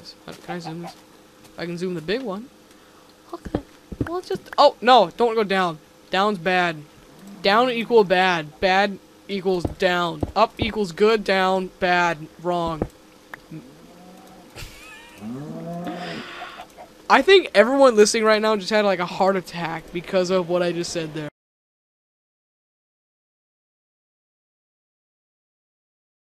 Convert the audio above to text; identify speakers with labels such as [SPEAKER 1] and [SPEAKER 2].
[SPEAKER 1] this? Can I zoom this? I can zoom the big one. Okay. Well, just... Oh, no. Don't go down. Down's bad. Down equal bad. Bad equals down. Up equals good. Down. Bad. Wrong. I think everyone listening right now just had like a heart attack because of what I just said there.